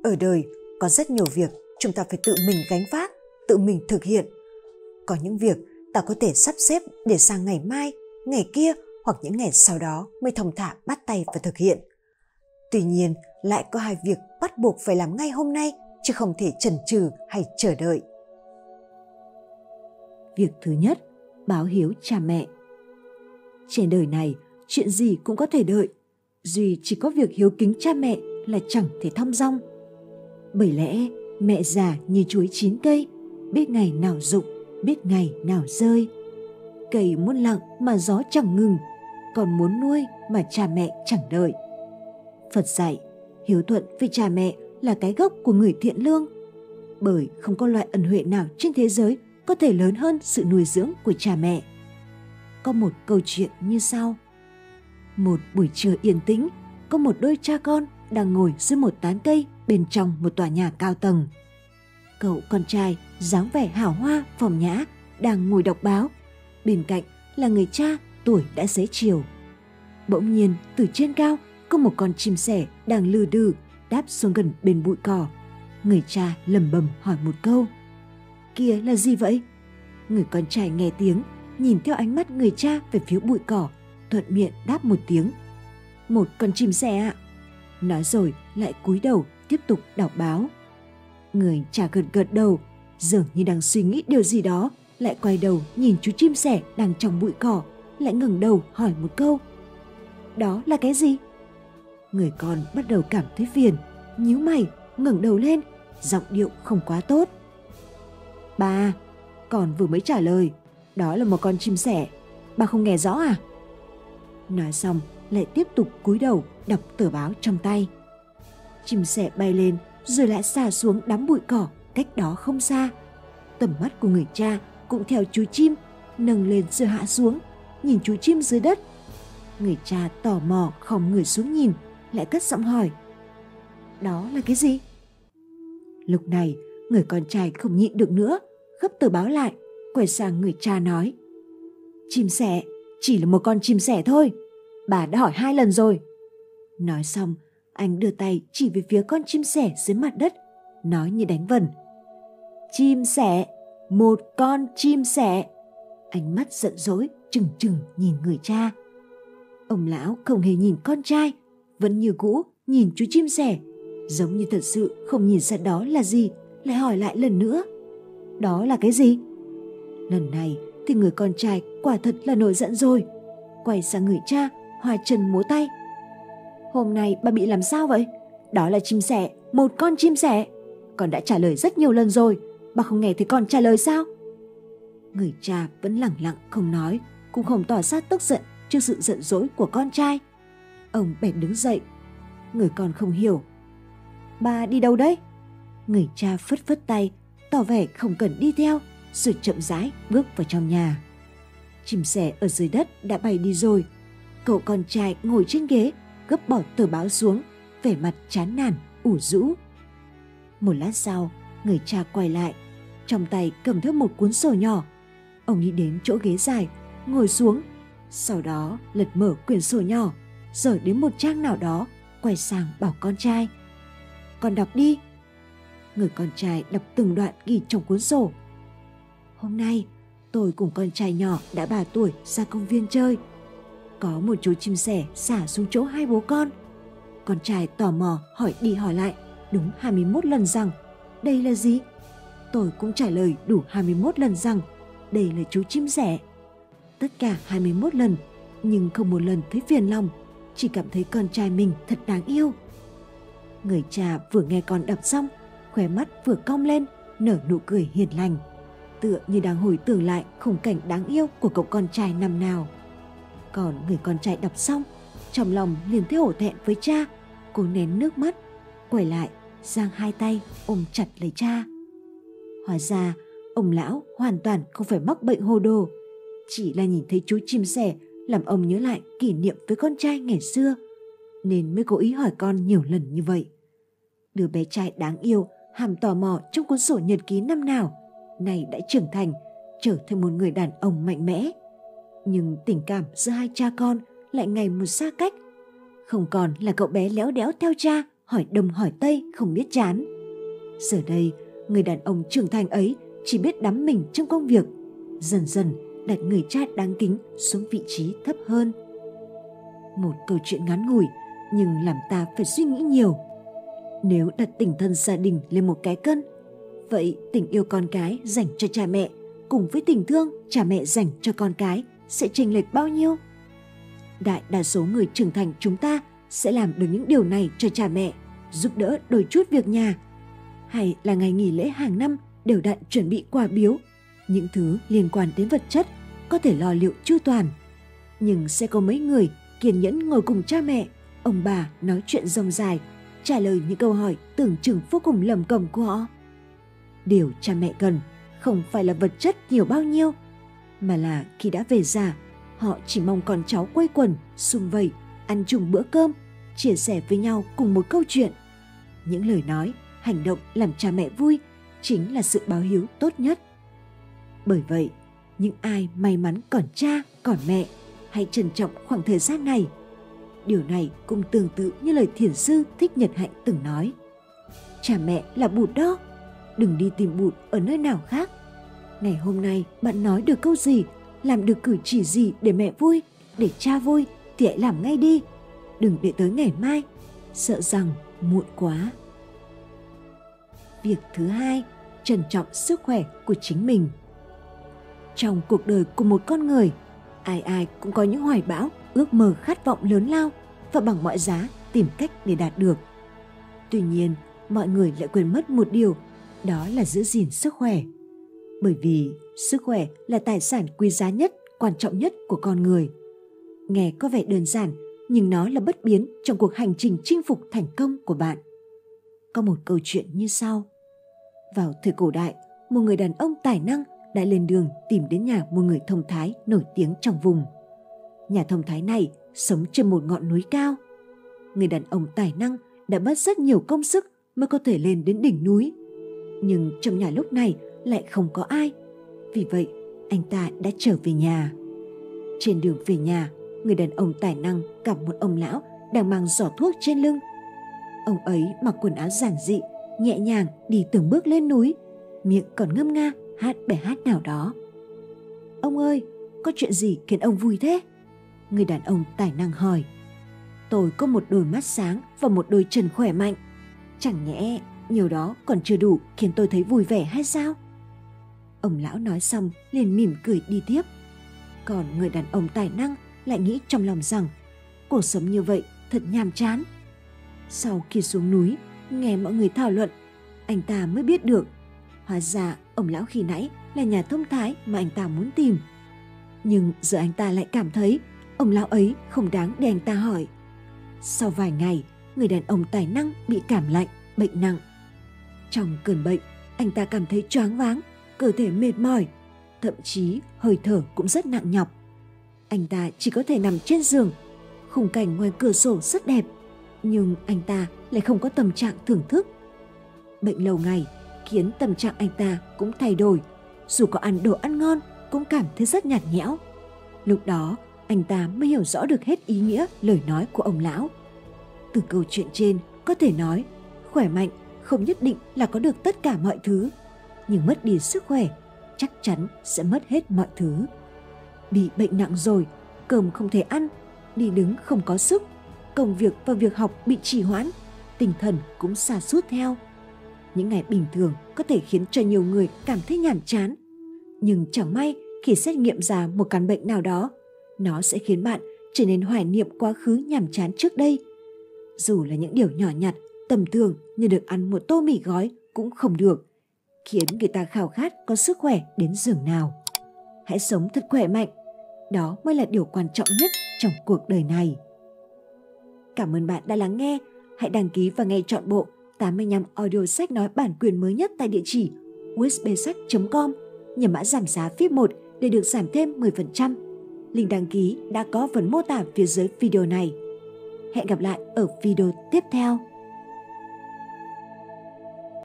Ở đời có rất nhiều việc chúng ta phải tự mình gánh vác, tự mình thực hiện. Có những việc ta có thể sắp xếp để sang ngày mai, ngày kia hoặc những ngày sau đó mới thong thả bắt tay và thực hiện. Tuy nhiên, lại có hai việc bắt buộc phải làm ngay hôm nay, chứ không thể chần chừ hay chờ đợi. Việc thứ nhất, báo hiếu cha mẹ. Trên đời này, chuyện gì cũng có thể đợi, duy chỉ có việc hiếu kính cha mẹ là chẳng thể thong dong. Bởi lẽ, mẹ già như chuối chín cây, biết ngày nào rụng, biết ngày nào rơi. Cây muốn lặng mà gió chẳng ngừng, còn muốn nuôi mà cha mẹ chẳng đợi. Phật dạy, hiếu thuận với cha mẹ là cái gốc của người thiện lương. Bởi không có loại ân huệ nào trên thế giới có thể lớn hơn sự nuôi dưỡng của cha mẹ. Có một câu chuyện như sau. Một buổi trưa yên tĩnh, có một đôi cha con đang ngồi dưới một tán cây bên trong một tòa nhà cao tầng. Cậu con trai dáng vẻ hào hoa phóng nhã đang ngồi đọc báo. Bên cạnh là người cha tuổi đã xế chiều. Bỗng nhiên từ trên cao có một con chim sẻ đang lừ đừ đáp xuống gần bên bụi cỏ. Người cha lẩm bẩm hỏi một câu. Kia là gì vậy? Người con trai nghe tiếng, nhìn theo ánh mắt người cha về phía bụi cỏ, thuận miệng đáp một tiếng. Một con chim sẻ ạ. Nói rồi lại cúi đầu tiếp tục đọc báo. Người cha gật gật đầu, dường như đang suy nghĩ điều gì đó, lại quay đầu nhìn chú chim sẻ đang trong bụi cỏ, lại ngẩng đầu hỏi một câu. Đó là cái gì? Người con bắt đầu cảm thấy phiền, nhíu mày, ngẩng đầu lên, giọng điệu không quá tốt. Ba, con vừa mới trả lời, đó là một con chim sẻ, bà không nghe rõ à? Nói xong lại tiếp tục cúi đầu đọc tờ báo trong tay. Chim sẻ bay lên rồi lại xà xuống đám bụi cỏ cách đó không xa. Tầm mắt của người cha cũng theo chú chim nâng lên rồi hạ xuống, nhìn chú chim dưới đất. Người cha tò mò khom người xuống nhìn, lại cất giọng hỏi. Đó là cái gì? Lúc này người con trai không nhịn được nữa, gấp tờ báo lại, quay sang người cha nói. Chim sẻ, chỉ là một con chim sẻ thôi, bà đã hỏi 2 lần rồi. Nói xong, anh đưa tay chỉ về phía con chim sẻ dưới mặt đất, nói như đánh vần. Chim sẻ, một con chim sẻ. Ánh mắt giận dỗi trừng trừng nhìn người cha. Ông lão không hề nhìn con trai, vẫn như cũ nhìn chú chim sẻ, giống như thật sự không nhìn ra đó là gì, lại hỏi lại lần nữa. Đó là cái gì? Lần này thì người con trai quả thật là nổi giận rồi, quay sang người cha, hoa chân múa tay. Hôm nay bà bị làm sao vậy? Đó là chim sẻ, một con chim sẻ. Con đã trả lời rất nhiều lần rồi, bà không nghe thấy con trả lời sao? Người cha vẫn lẳng lặng không nói, cũng không tỏ ra tức giận trước sự giận dỗi của con trai. Ông bèn đứng dậy. Người con không hiểu. Bà đi đâu đấy? Người cha phất phất tay, tỏ vẻ không cần đi theo, rồi chậm rãi bước vào trong nhà. Chim sẻ ở dưới đất đã bay đi rồi. Cậu con trai ngồi trên ghế, gấp bỏ tờ báo xuống, vẻ mặt chán nản, ủ rũ. Một lát sau, người cha quay lại, trong tay cầm theo một cuốn sổ nhỏ. Ông đi đến chỗ ghế dài, ngồi xuống, sau đó lật mở quyển sổ nhỏ, rồi đến một trang nào đó, quay sang bảo con trai. Con đọc đi. Người con trai đọc từng đoạn ghi trong cuốn sổ. Hôm nay, tôi cùng con trai nhỏ đã 3 tuổi ra công viên chơi. Có một chú chim sẻ xả xuống chỗ 2 bố con. Con trai tò mò hỏi đi hỏi lại đúng 21 lần rằng đây là gì? Tôi cũng trả lời đủ 21 lần rằng đây là chú chim sẻ. Tất cả 21 lần, nhưng không một lần thấy phiền lòng, chỉ cảm thấy con trai mình thật đáng yêu. Người cha vừa nghe con đọc xong, khóe mắt vừa cong lên, nở nụ cười hiền lành, tựa như đang hồi tưởng lại khung cảnh đáng yêu của cậu con trai năm nào. Còn người con trai đọc xong, trong lòng liền thấy hổ thẹn với cha, cố nén nước mắt, quay lại, giang 2 tay ôm chặt lấy cha. Hóa ra, ông lão hoàn toàn không phải mắc bệnh hồ đồ, chỉ là nhìn thấy chú chim sẻ làm ông nhớ lại kỷ niệm với con trai ngày xưa, nên mới cố ý hỏi con nhiều lần như vậy. Đứa bé trai đáng yêu, hàm tò mò trong cuốn sổ nhật ký năm nào, nay đã trưởng thành, trở thành một người đàn ông mạnh mẽ. Nhưng tình cảm giữa hai cha con lại ngày một xa cách. Không còn là cậu bé léo đéo theo cha, hỏi đông hỏi tây không biết chán. Giờ đây, người đàn ông trưởng thành ấy chỉ biết đắm mình trong công việc, dần dần đặt người cha đáng kính xuống vị trí thấp hơn. Một câu chuyện ngắn ngủi nhưng làm ta phải suy nghĩ nhiều. Nếu đặt tình thân gia đình lên một cái cân, vậy tình yêu con cái dành cho cha mẹ cùng với tình thương cha mẹ dành cho con cái sẽ chênh lệch bao nhiêu? Đại đa số người trưởng thành chúng ta sẽ làm được những điều này cho cha mẹ, giúp đỡ đôi chút việc nhà, hay là ngày nghỉ lễ hàng năm đều đặn chuẩn bị quà biếu, những thứ liên quan đến vật chất có thể lo liệu chu toàn. Nhưng sẽ có mấy người kiên nhẫn ngồi cùng cha mẹ, ông bà nói chuyện rông dài, trả lời những câu hỏi tưởng chừng vô cùng lẩm cẩm của họ. Điều cha mẹ cần không phải là vật chất nhiều bao nhiêu, mà là khi đã về già, họ chỉ mong con cháu quây quần, sum vầy, ăn chung bữa cơm, chia sẻ với nhau cùng một câu chuyện. Những lời nói, hành động làm cha mẹ vui chính là sự báo hiếu tốt nhất. Bởi vậy, những ai may mắn còn cha, còn mẹ, hãy trân trọng khoảng thời gian này. Điều này cũng tương tự như lời thiền sư Thích Nhật Hạnh từng nói. Cha mẹ là bụt đó, đừng đi tìm bụt ở nơi nào khác. Ngày hôm nay bạn nói được câu gì, làm được cử chỉ gì để mẹ vui, để cha vui thì hãy làm ngay đi. Đừng để tới ngày mai, sợ rằng muộn quá. Việc thứ hai, trân trọng sức khỏe của chính mình. Trong cuộc đời của một con người, ai ai cũng có những hoài bão, ước mơ khát vọng lớn lao và bằng mọi giá tìm cách để đạt được. Tuy nhiên, mọi người lại quên mất một điều, đó là giữ gìn sức khỏe. Bởi vì sức khỏe là tài sản quý giá nhất, quan trọng nhất của con người. Nghe có vẻ đơn giản, nhưng nó là bất biến trong cuộc hành trình chinh phục thành công của bạn. Có một câu chuyện như sau. Vào thời cổ đại, một người đàn ông tài năng đã lên đường tìm đến nhà một người thông thái nổi tiếng trong vùng. Nhà thông thái này sống trên một ngọn núi cao. Người đàn ông tài năng đã mất rất nhiều công sức mới có thể lên đến đỉnh núi. Nhưng trong nhà lúc này lại không có ai. Vì vậy, anh ta đã trở về nhà. Trên đường về nhà, người đàn ông tài năng gặp một ông lão đang mang giỏ thuốc trên lưng. Ông ấy mặc quần áo giản dị, nhẹ nhàng đi từng bước lên núi, miệng còn ngâm nga hát bài hát nào đó. Ông ơi, có chuyện gì khiến ông vui thế? Người đàn ông tài năng hỏi. Tôi có một đôi mắt sáng và một đôi chân khỏe mạnh. Chẳng nhẽ nhiều đó còn chưa đủ khiến tôi thấy vui vẻ hay sao? Ông lão nói xong liền mỉm cười đi tiếp. Còn người đàn ông tài năng lại nghĩ trong lòng rằng cuộc sống như vậy thật nhàm chán. Sau khi xuống núi, nghe mọi người thảo luận, anh ta mới biết được hóa ra ông lão khi nãy là nhà thông thái mà anh ta muốn tìm. Nhưng giờ anh ta lại cảm thấy ông lão ấy không đáng để anh ta hỏi. Sau vài ngày, người đàn ông tài năng bị cảm lạnh, bệnh nặng. Trong cơn bệnh, anh ta cảm thấy choáng váng, cơ thể mệt mỏi, thậm chí hơi thở cũng rất nặng nhọc. Anh ta chỉ có thể nằm trên giường. Khung cảnh ngoài cửa sổ rất đẹp, nhưng anh ta lại không có tâm trạng thưởng thức. Bệnh lâu ngày khiến tâm trạng anh ta cũng thay đổi. Dù có ăn đồ ăn ngon cũng cảm thấy rất nhạt nhẽo. Lúc đó anh ta mới hiểu rõ được hết ý nghĩa lời nói của ông lão. Từ câu chuyện trên có thể nói khỏe mạnh không nhất định là có được tất cả mọi thứ, nhưng mất đi sức khỏe chắc chắn sẽ mất hết mọi thứ. Bị bệnh nặng rồi, cơm không thể ăn, đi đứng không có sức, công việc và việc học bị trì hoãn, tinh thần cũng sa sút theo. Những ngày bình thường có thể khiến cho nhiều người cảm thấy nhàm chán, nhưng chẳng may khi xét nghiệm ra một căn bệnh nào đó, nó sẽ khiến bạn trở nên hoài niệm quá khứ nhàm chán trước đây. Dù là những điều nhỏ nhặt, tầm thường như được ăn một tô mì gói cũng không được, khiến người ta khao khát có sức khỏe đến giường nào. Hãy sống thật khỏe mạnh, đó mới là điều quan trọng nhất trong cuộc đời này. Cảm ơn bạn đã lắng nghe. Hãy đăng ký và nghe trọn bộ 85 audio sách nói bản quyền mới nhất tại địa chỉ usbsach.com, nhờ mã giảm giá VIP 1 để được giảm thêm 10%. Link đăng ký đã có phần mô tả phía dưới video này. Hẹn gặp lại ở video tiếp theo.